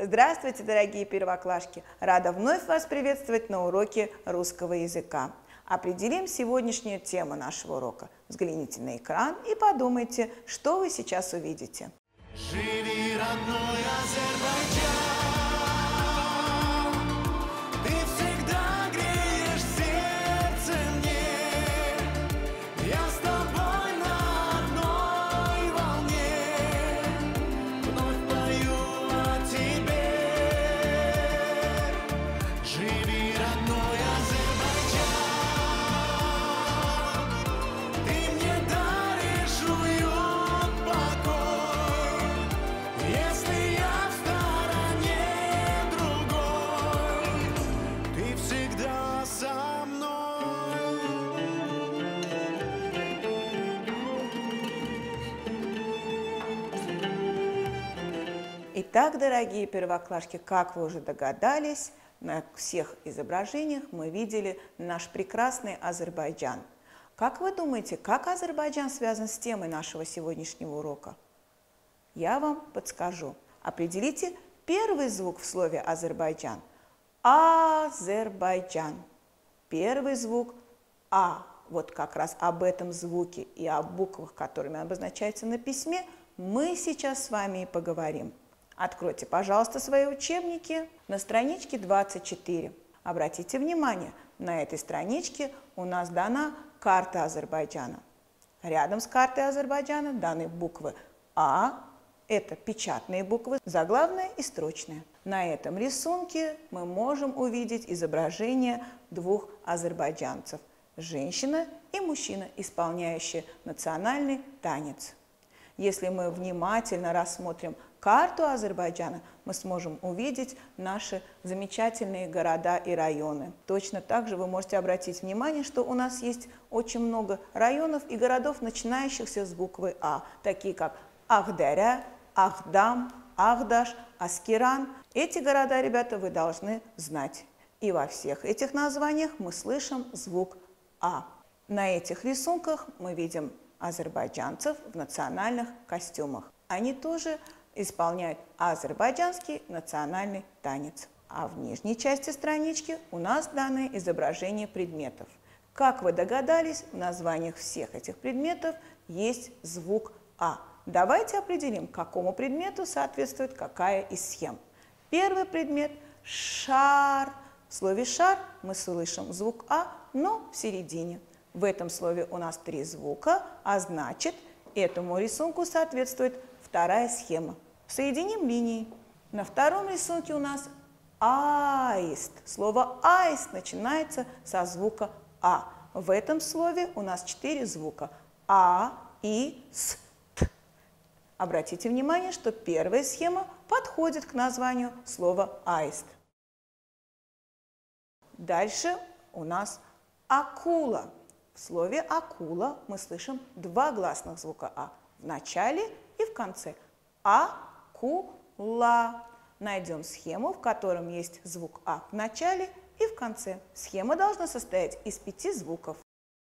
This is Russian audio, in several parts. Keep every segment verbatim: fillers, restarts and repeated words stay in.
Здравствуйте, дорогие первоклашки! Рада вновь вас приветствовать на уроке русского языка. Определим сегодняшнюю тему нашего урока. Взгляните на экран и подумайте, что вы сейчас увидите. Живи, родной Азербайджан, ты всегда греешь сердце мне, я с тобой на одной волне, вновь пою о тебе. Живи, родной Азербайджан, ты мне даришь уют, покой. Если я в стороне другой, ты всегда со мной. Итак, дорогие первоклашки, как вы уже догадались, на всех изображениях мы видели наш прекрасный Азербайджан. Как вы думаете, как Азербайджан связан с темой нашего сегодняшнего урока? Я вам подскажу. Определите первый звук в слове Азербайджан. Азербайджан. Первый звук А. Вот как раз об этом звуке и о буквах, которыми обозначается на письме, мы сейчас с вами и поговорим. Откройте, пожалуйста, свои учебники на страничке двадцать четыре. Обратите внимание, на этой страничке у нас дана карта Азербайджана. Рядом с картой Азербайджана даны буквы А. Это печатные буквы, заглавная и строчная. На этом рисунке мы можем увидеть изображение двух азербайджанцев. Женщина и мужчина, исполняющие национальный танец. Если мы внимательно рассмотрим карту Азербайджана, мы сможем увидеть наши замечательные города и районы. Точно так же вы можете обратить внимание, что у нас есть очень много районов и городов, начинающихся с буквы А, такие как Ахдеря, Ахдам, Ахдаш, Аскеран. Эти города, ребята, вы должны знать. И во всех этих названиях мы слышим звук А. На этих рисунках мы видим азербайджанцев в национальных костюмах. Они тоже исполняют азербайджанский национальный танец. А в нижней части странички у нас даны изображения предметов. Как вы догадались, в названиях всех этих предметов есть звук А. Давайте определим, какому предмету соответствует какая из схем. Первый предмет – шар. В слове «шар» мы слышим звук А, но в середине. В этом слове у нас три звука, а значит, этому рисунку соответствует вторая схема. Соединим линии. На втором рисунке у нас аист. Слово аист начинается со звука А. В этом слове у нас четыре звука – А, И, С, Т. Обратите внимание, что первая схема подходит к названию слова аист. Дальше у нас акула. В слове акула мы слышим два гласных звука А в начале и в конце. А-ку-ла. Найдем схему, в котором есть звук А в начале и в конце. Схема должна состоять из пяти звуков.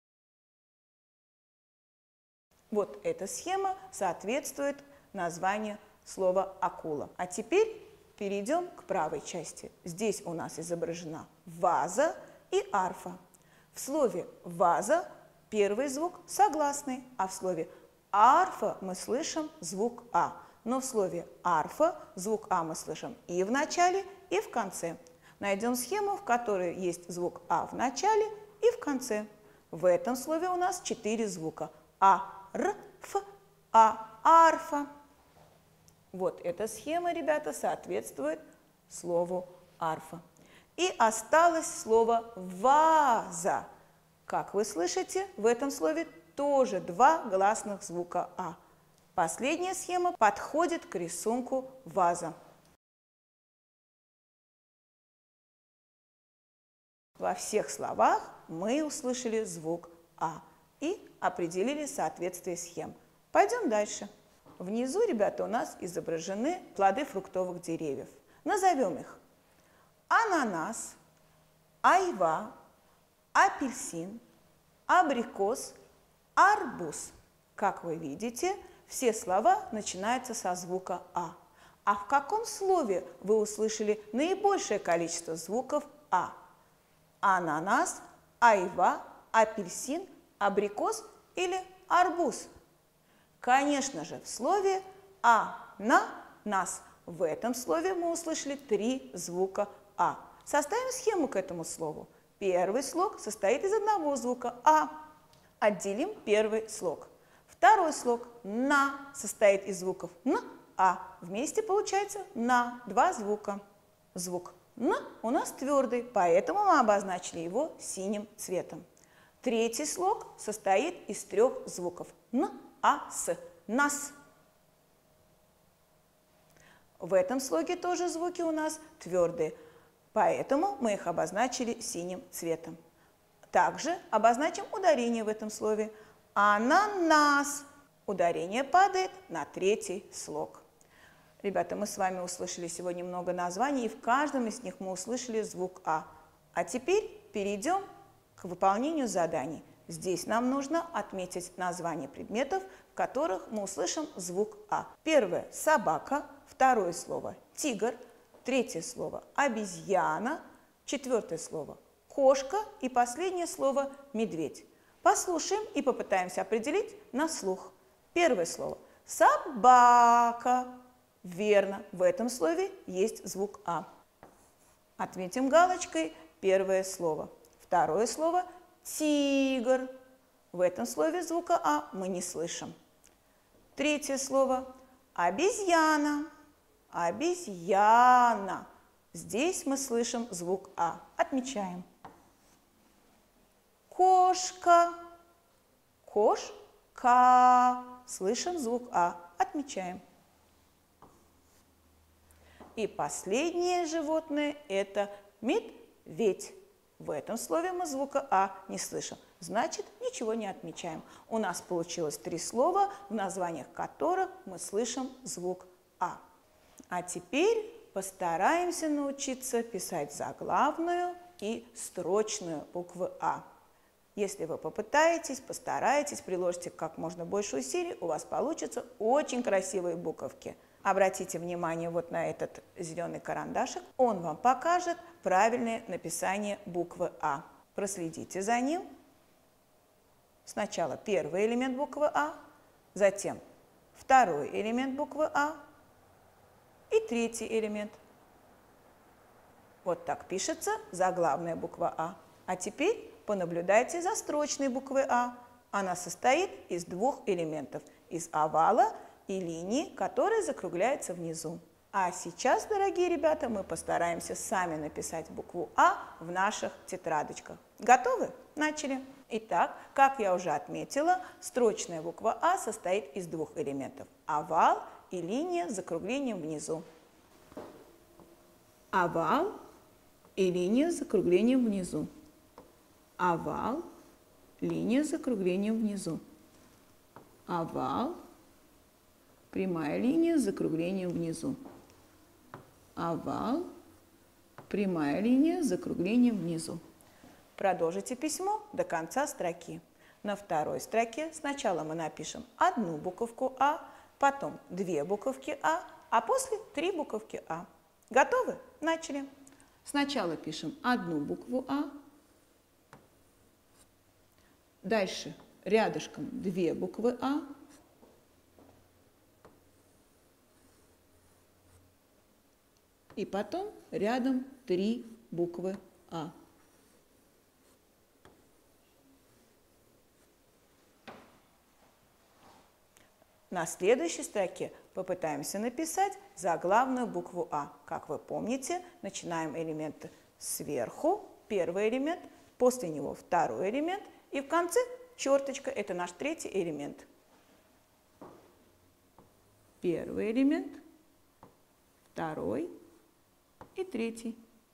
Вот эта схема соответствует названию слова акула. А теперь перейдем к правой части. Здесь у нас изображена ваза и арфа. В слове «ваза» первый звук согласный, а в слове «арфа» мы слышим звук «а». Но в слове «арфа» звук «а» мы слышим и в начале, и в конце. Найдем схему, в которой есть звук «а» в начале и в конце. В этом слове у нас четыре звука «а», «р», «ф», «а», «арфа». Вот эта схема, ребята, соответствует слову «арфа». И осталось слово «ваза». Как вы слышите, в этом слове тоже два гласных звука «а». Последняя схема подходит к рисунку ваза. Во всех словах мы услышали звук «а» и определили соответствие схем. Пойдем дальше. Внизу, ребята, у нас изображены плоды фруктовых деревьев. Назовем их: ананас, айва, апельсин, абрикос, арбуз. Как вы видите, все слова начинаются со звука «а». А в каком слове вы услышали наибольшее количество звуков «а»? Ананас, айва, апельсин, абрикос или арбуз? Конечно же, в слове «а-на-нас». В этом слове мы услышали три звука «а». Составим схему к этому слову. Первый слог состоит из одного звука «а». Отделим первый слог. Второй слог «на» состоит из звуков «н», «а». Вместе получается «на», два звука. Звук «н» у нас твердый, поэтому мы обозначили его синим цветом. Третий слог состоит из трех звуков «н», «а», «с». «Нас». В этом слоге тоже звуки у нас твердые, поэтому мы их обозначили синим цветом. Также обозначим ударение в этом слове. Ананас. Ударение падает на третий слог. Ребята, мы с вами услышали сегодня много названий, и в каждом из них мы услышали звук «а». А теперь перейдем к выполнению заданий. Здесь нам нужно отметить названия предметов, в которых мы услышим звук «а». Первое – собака, второе слово – тигр, третье слово – обезьяна, четвертое слово – кошка и последнее слово – медведь. Послушаем и попытаемся определить на слух. Первое слово – собака. Верно, в этом слове есть звук «а». Отметим галочкой первое слово. Второе слово – тигр. В этом слове звука «а» мы не слышим. Третье слово – обезьяна. Обезьяна. Здесь мы слышим звук «а». Отмечаем. Кошка. Кошка. Слышим звук «а». Отмечаем. И последнее животное – это медведь. В этом слове мы звука «а» не слышим. Значит, ничего не отмечаем. У нас получилось три слова, в названиях которых мы слышим звук «а». А теперь постараемся научиться писать заглавную и строчную буквы «а». Если вы попытаетесь, постараетесь, приложите как можно больше усилий, у вас получатся очень красивые буковки. Обратите внимание вот на этот зеленый карандашик. Он вам покажет правильное написание буквы «а». Проследите за ним. Сначала первый элемент буквы «а», затем второй элемент буквы «а» и третий элемент. Вот так пишется заглавная буква «а». А теперь понаблюдайте за строчной буквой «а». Она состоит из двух элементов – из овала и линии, которая закругляется внизу. А сейчас, дорогие ребята, мы постараемся сами написать букву «а» в наших тетрадочках. Готовы? Начали. Итак, как я уже отметила, строчная буква «а» состоит из двух элементов – овал и линия с закруглением внизу. Овал и линия с закруглением внизу. Овал, линия с закруглением внизу. Овал, прямая линия с закруглением внизу. Овал, прямая линия с закруглением внизу. Продолжите письмо до конца строки. На второй строке сначала мы напишем одну буковку «а», потом две буковки «а», а после три буковки «а». Готовы? Начали. Сначала пишем одну букву «а», дальше рядышком две буквы «а», и потом рядом три буквы «а». На следующей строке попытаемся написать заглавную букву «а». Как вы помните, начинаем элементы сверху, первый элемент, после него второй элемент, и в конце черточка – это наш третий элемент. Первый элемент, второй и третий.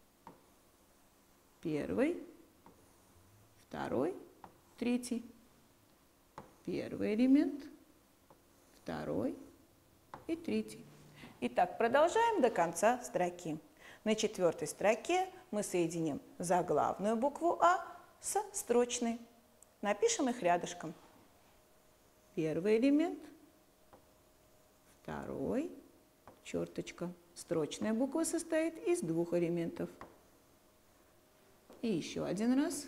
Первый, второй, третий. Первый элемент, второй и третий. Итак, продолжаем до конца строки. На четвертой строке мы соединим заглавную букву «а» с строчной. Напишем их рядышком. Первый элемент, второй, черточка. Строчная буква состоит из двух элементов. И еще один раз.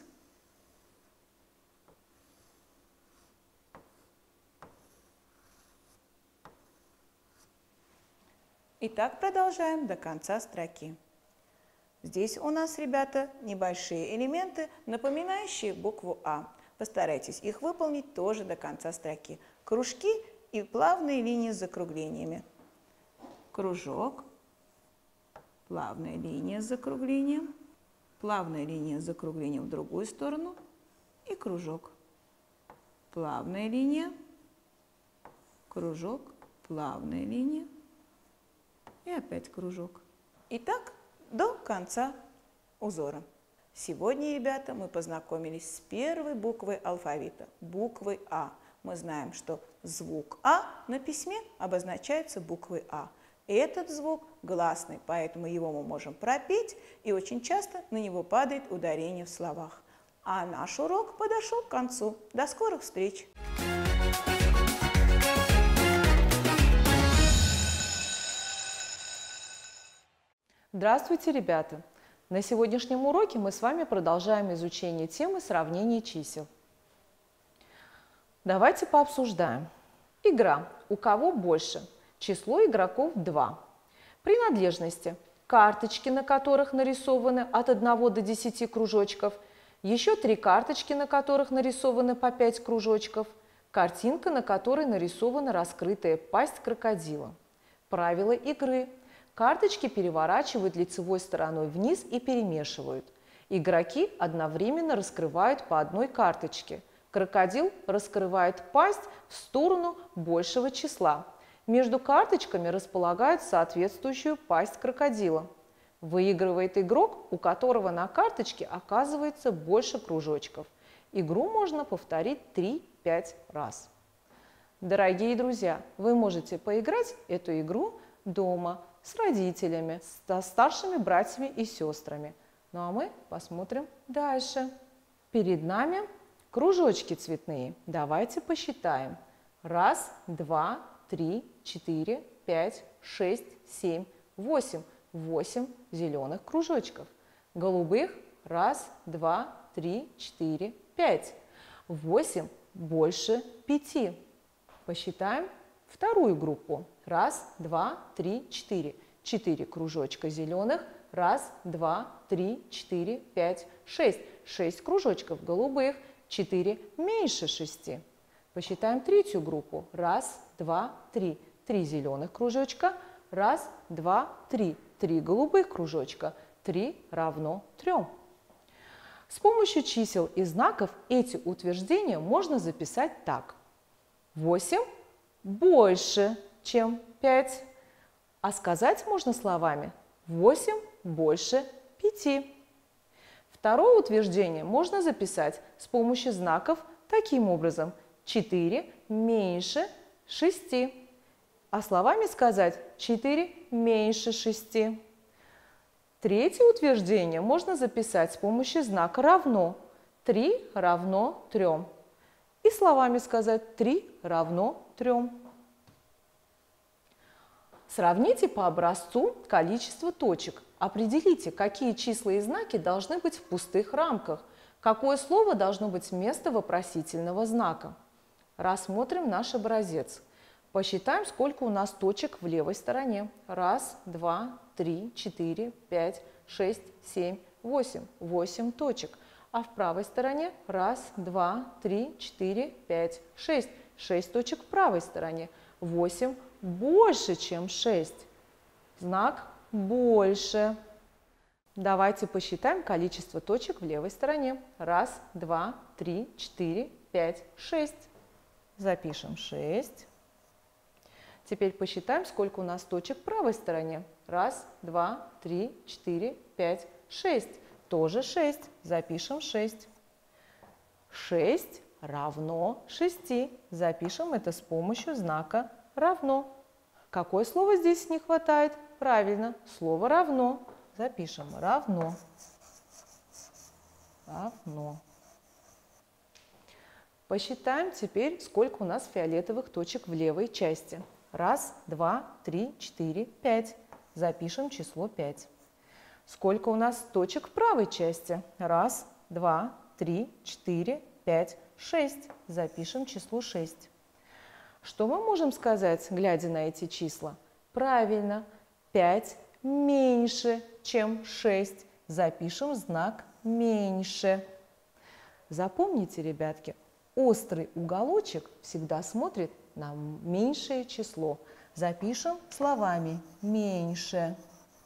Итак, продолжаем до конца строки. Здесь у нас, ребята, небольшие элементы, напоминающие букву А. Постарайтесь их выполнить тоже до конца строки. Кружки и плавные линии с закруглениями. Кружок, плавная линия с закруглением, плавная линия с закруглением в другую сторону и кружок. Плавная линия, кружок, плавная линия и опять кружок. Итак, до конца узора. Сегодня, ребята, мы познакомились с первой буквой алфавита, буквой А. Мы знаем, что звук А на письме обозначается буквой А. Этот звук гласный, поэтому его мы можем пропеть, и очень часто на него падает ударение в словах. А наш урок подошел к концу. До скорых встреч! Здравствуйте, ребята! На сегодняшнем уроке мы с вами продолжаем изучение темы сравнения чисел. Давайте пообсуждаем. Игра. У кого больше? Число игроков два. Принадлежности. Карточки, на которых нарисованы от одного до десяти кружочков. Еще три карточки, на которых нарисованы по пять кружочков. Картинка, на которой нарисована раскрытая пасть крокодила. Правила игры. Карточки переворачивают лицевой стороной вниз и перемешивают. Игроки одновременно раскрывают по одной карточке. Крокодил раскрывает пасть в сторону большего числа. Между карточками располагают соответствующую пасть крокодила. Выигрывает игрок, у которого на карточке оказывается больше кружочков. Игру можно повторить три-пять раз. Дорогие друзья, вы можете поиграть эту игру дома с родителями, со старшими братьями и сестрами. Ну а мы посмотрим дальше. Перед нами кружочки цветные. Давайте посчитаем. Раз, два, три, четыре, пять, шесть, семь, восемь. Восемь зеленых кружочков. Голубых. Раз, два, три, четыре, пять. Восемь больше пяти. Посчитаем вторую группу. Раз, два, три, четыре. Четыре кружочка зеленых. Раз, два, три, четыре, пять, шесть. Шесть кружочков голубых. Четыре меньше шести. Посчитаем третью группу. Раз, два, три. Три зеленых кружочка. Раз, два, три. Три голубых кружочка. Три равно трем. С помощью чисел и знаков эти утверждения можно записать так. восемь больше, чем пять. А сказать можно словами восемь больше пяти. Второе утверждение можно записать с помощью знаков таким образом. четыре меньше шести. А словами сказать четыре меньше шести. Третье утверждение можно записать с помощью знака равно. три равно трем. И словами сказать три равно трем. Сравните по образцу количество точек. Определите, какие числа и знаки должны быть в пустых рамках. Какое слово должно быть вместо вопросительного знака. Рассмотрим наш образец. Посчитаем, сколько у нас точек в левой стороне. Раз, два, три, четыре, пять, шесть, семь, восемь. Восемь точек. А в правой стороне раз, два, три, четыре, пять, шесть. Шесть точек в правой стороне. Восемь больше, чем шесть. Знак больше. Давайте посчитаем количество точек в левой стороне. Раз, два, три, четыре, пять, шесть. Запишем шесть. Теперь посчитаем, сколько у нас точек в правой стороне. Раз, два, три, четыре, пять, шесть. Тоже шесть. Запишем шесть. шесть равно шести. Запишем это с помощью знака равно. Какое слово здесь не хватает? Правильно, слово равно. Запишем равно. Равно. Посчитаем теперь, сколько у нас фиолетовых точек в левой части. Раз, два, три, четыре, пять. Запишем число пять. Сколько у нас точек в правой части? Раз, два, три, четыре, пять, шесть. Запишем число шесть. Что мы можем сказать, глядя на эти числа? Правильно, пять меньше, чем шесть. Запишем знак меньше. Запомните, ребятки, острый уголочек всегда смотрит на меньшее число. Запишем словами меньше.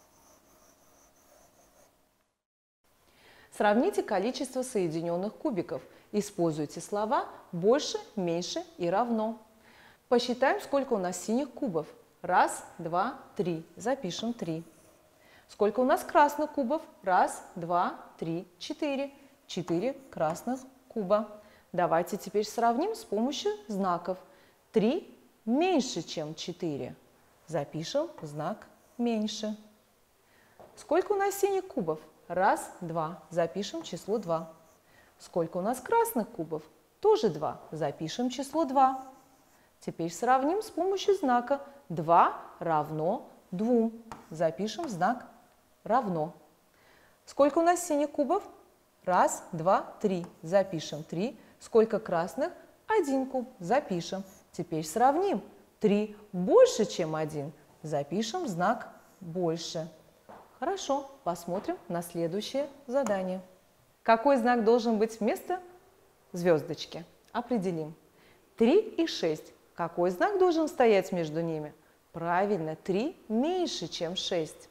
Сравните количество соединенных кубиков. Используйте слова больше, меньше и равно. Посчитаем, сколько у нас синих кубов. Раз, два, три. Запишем три. Сколько у нас красных кубов? Раз, два, три, четыре. Четыре красных куба. Давайте теперь сравним с помощью знаков. три меньше, чем четыре. Запишем знак меньше. Сколько у нас синих кубов? Раз, два. Запишем число два. Сколько у нас красных кубов? Тоже два. Запишем число два. Теперь сравним с помощью знака. два равно двум. Запишем знак равно. Сколько у нас синих кубов? Раз, два, три. Запишем три. Сколько красных? Один куб. Запишем. Теперь сравним. три больше, чем один. Запишем знак больше. Хорошо, посмотрим на следующее задание. Какой знак должен быть вместо звездочки? Определим. три и шесть. Какой знак должен стоять между ними? Правильно, три меньше, чем шесть.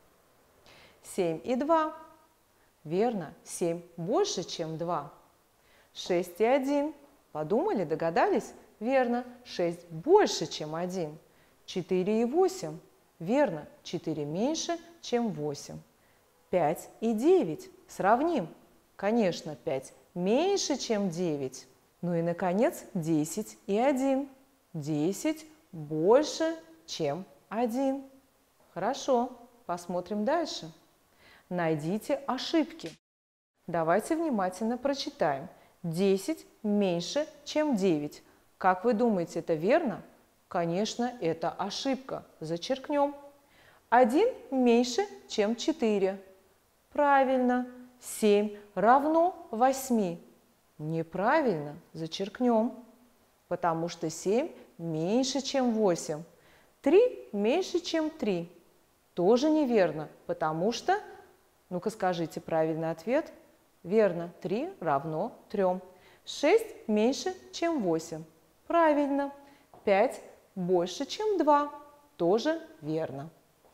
семь и два. Верно, семь больше, чем два. шесть и один. Подумали, догадались? Верно, шесть больше, чем один. четыре и восемь. Верно, четыре меньше, чем восемь. пять и девять. Сравним. Конечно, пять меньше, чем девять. Ну и, наконец, десять и один. десять больше, чем один. Хорошо, посмотрим дальше. Найдите ошибки. Давайте внимательно прочитаем. десять меньше, чем девять. Как вы думаете, это верно? Конечно, это ошибка. Зачеркнем. один меньше, чем четыре. Правильно. семь равно восьми. Неправильно. Зачеркнем. Потому что семь меньше, чем восемь. три меньше, чем три. Тоже неверно. Потому что, ну-ка скажите правильный ответ. Верно. три равно трем. шесть меньше, чем восемь. Правильно. пять больше, чем два. Тоже верно.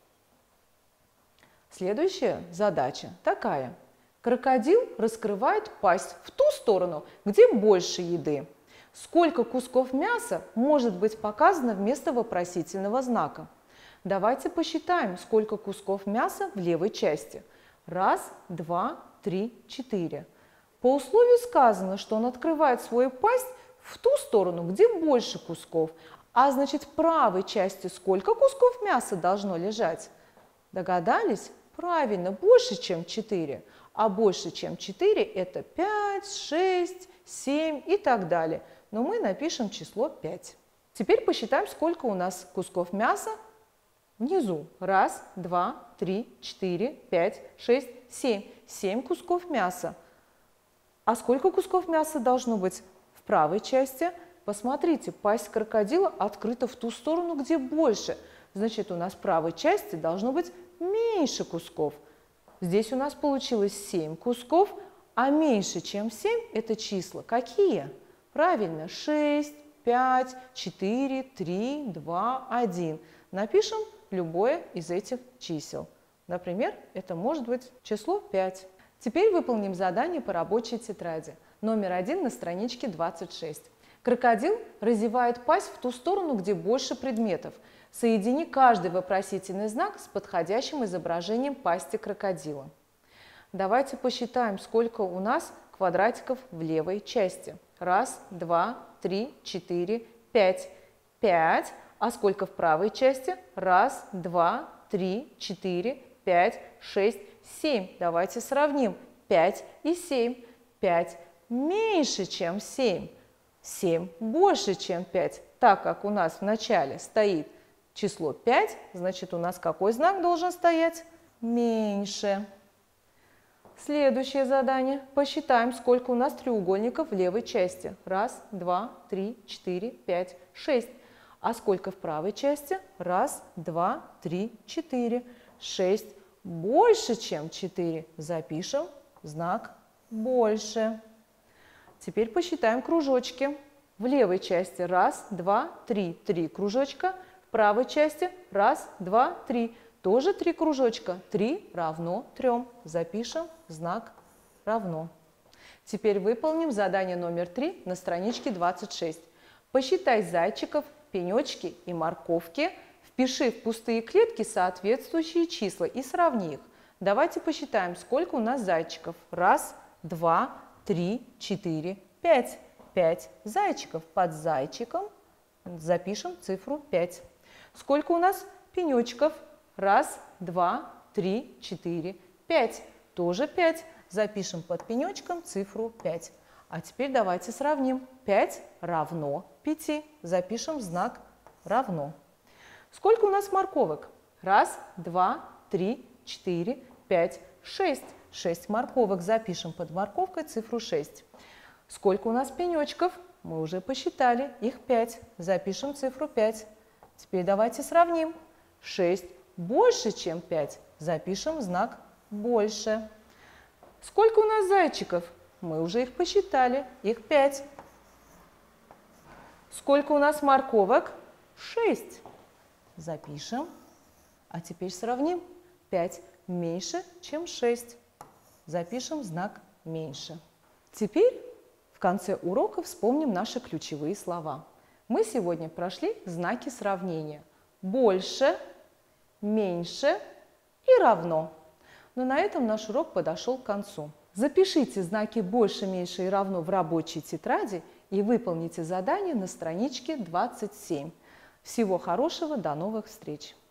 Следующая задача такая. Крокодил раскрывает пасть в ту сторону, где больше еды. Сколько кусков мяса может быть показано вместо вопросительного знака? Давайте посчитаем, сколько кусков мяса в левой части. Раз, два, три, четыре. По условию сказано, что он открывает свою пасть в ту сторону, где больше кусков. А значит, в правой части сколько кусков мяса должно лежать? Догадались? Правильно, больше, чем четыре. А больше, чем четыре, это пять, шесть, семь и так далее. Но мы напишем число пять. Теперь посчитаем, сколько у нас кусков мяса внизу. Раз, два, три, четыре, пять, шесть, семь. Семь кусков мяса. А сколько кусков мяса должно быть в правой части? Посмотрите, пасть крокодила открыта в ту сторону, где больше. Значит, у нас в правой части должно быть меньше кусков. Здесь у нас получилось семь кусков, а меньше, чем семь, это числа какие? Правильно, шесть, пять, четыре, три, два, один. Напишем любое из этих чисел. Например, это может быть число пять. Теперь выполним задание по рабочей тетради. Номер один на страничке двадцать шесть. Крокодил разевает пасть в ту сторону, где больше предметов. Соедини каждый вопросительный знак с подходящим изображением пасти крокодила. Давайте посчитаем, сколько у нас квадратиков в левой части. Раз, два, три, четыре, пять. Пять. А сколько в правой части? Раз, два, три, четыре, пять, шесть, семь. Давайте сравним. пять и семь. пять меньше, чем семь. семь больше, чем пять. Так как у нас в начале стоит число пять, значит, у нас какой знак должен стоять? Меньше. Следующее задание. Посчитаем, сколько у нас треугольников в левой части. Раз, два, три, четыре, пять, шесть. А сколько в правой части? Раз, два, три, четыре. Шесть больше, чем четыре. Запишем знак больше. Теперь посчитаем кружочки. В левой части раз, два, три, три кружочка. В правой части раз, два, три. Тоже три кружочка. три равно трем. Запишем знак равно. Теперь выполним задание номер три на страничке двадцать шесть. Посчитай зайчиков, пенечки и морковки. Впиши в пустые клетки соответствующие числа и сравни их. Давайте посчитаем, сколько у нас зайчиков. Раз, два, три, четыре, пять. Пять зайчиков. Под зайчиком запишем цифру пять. Сколько у нас пенечков? Раз, два, три, четыре, пять. Тоже пять. Запишем под пенечком цифру пять. А теперь давайте сравним. пять равно пяти. Запишем знак равно. Сколько у нас морковок? Раз, два, три, четыре, пять, шесть. шесть морковок. Запишем под морковкой цифру шесть. Сколько у нас пенечков? Мы уже посчитали. Их пять. Запишем цифру пять. Теперь давайте сравним. шесть больше, чем пять. Запишем знак больше. Сколько у нас зайчиков? Мы уже их посчитали. Их пять. Сколько у нас морковок? шесть. Запишем. А теперь сравним. пять меньше, чем шесть. Запишем знак меньше. Теперь в конце урока вспомним наши ключевые слова. Мы сегодня прошли знаки сравнения. Больше, меньше и равно. Но на этом наш урок подошел к концу. Запишите знаки больше, меньше и равно в рабочей тетради и выполните задание на страничке двадцать семь. Всего хорошего, до новых встреч!